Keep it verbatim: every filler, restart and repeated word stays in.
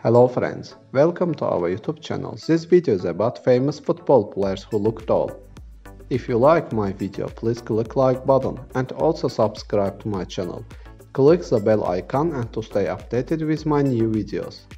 Hello friends, welcome to our YouTube channel. This video is about famous football players who look tall. If you like my video, please click like button and also subscribe to my channel. Click the bell icon and to stay updated with my new videos.